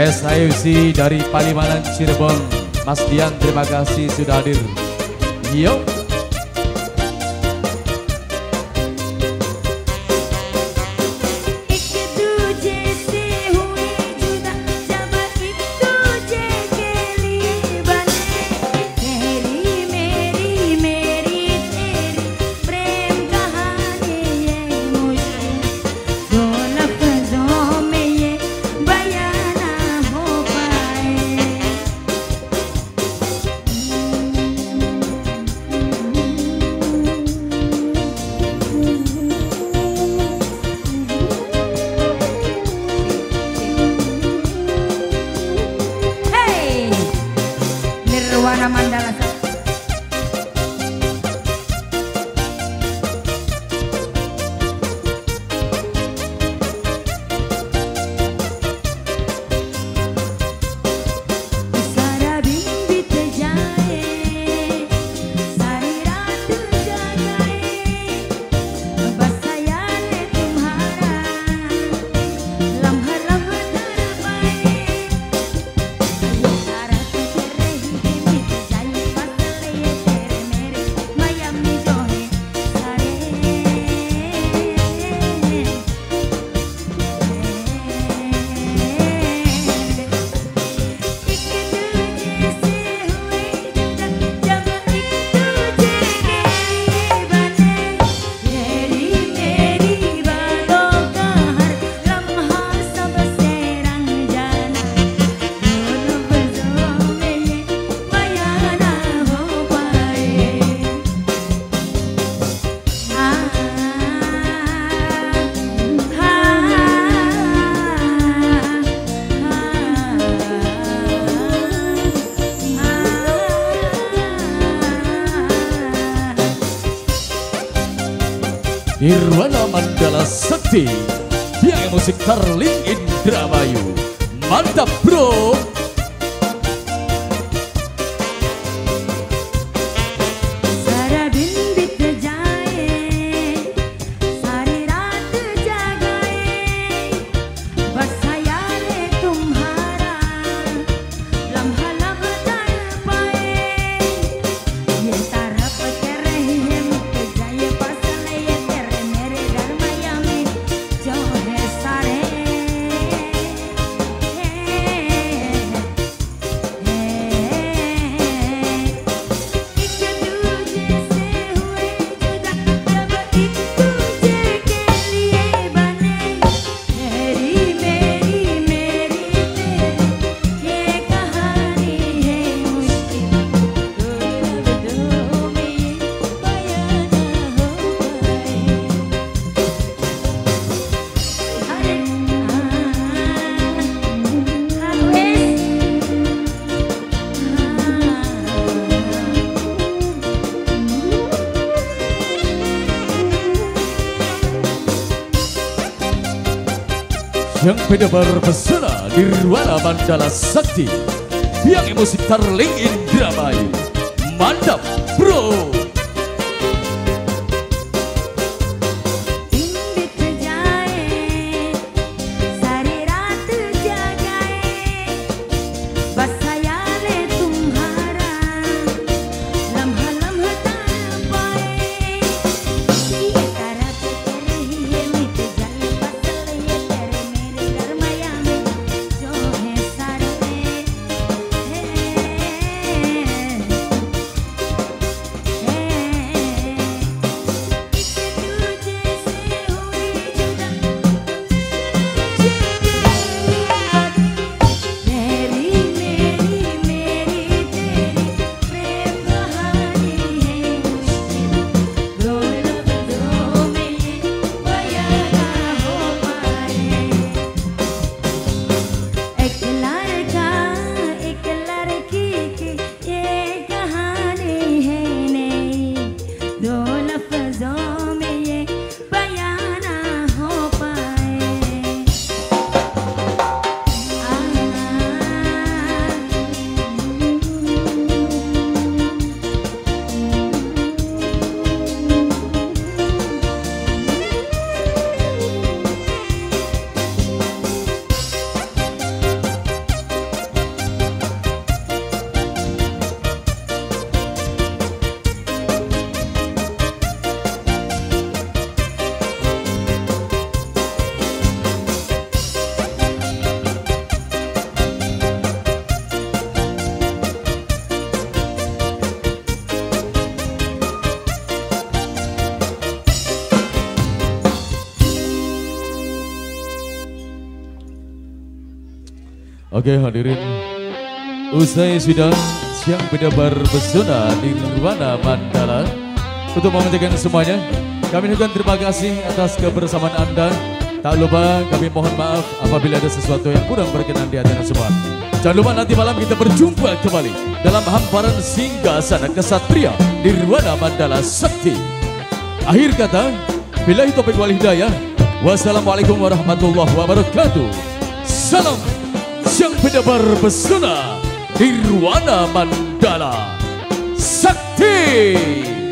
SIUC dari Palimanan Cirebon, Mas Dian terima kasih sudah hadir. Yuk. Nirwana Mandala Nirwana Mandala Sakti, biang musik Darling Indramayu, mantap bro. Yang beda berpesona Nirwana Mandala Sakti, biang musik Darling Indramayu, mantap bro. Oke hadirin, usai sidang siang bedabar pesona Nirwana Mandala. Untuk mementingkan semuanya, kami ucapkan terima kasih atas kebersamaan Anda. Tak lupa kami mohon maaf apabila ada sesuatu yang kurang berkenan di hati semua. Jangan lupa nanti malam kita berjumpa kembali dalam hamparan singgasana kesatria Nirwana Mandala Sakti. Akhir kata, billahi taufiq wal hidayah. Wassalamualaikum warahmatullahi wabarakatuh. Salam siang bedabar pesona Nirwana Mandala Sakti.